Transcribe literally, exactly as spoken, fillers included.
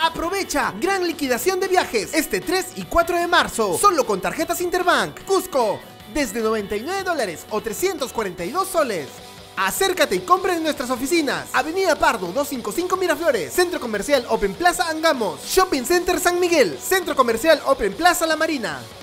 Aprovecha gran liquidación de viajes este tres y cuatro de marzo, solo con tarjetas Interbank. Cusco, desde noventa y nueve dólares o trescientos cuarenta y dos soles. Acércate y compra en nuestras oficinas. Avenida Pardo doscientos cincuenta y cinco Miraflores, Centro Comercial Open Plaza Angamos, Shopping Center San Miguel, Centro Comercial Open Plaza La Marina.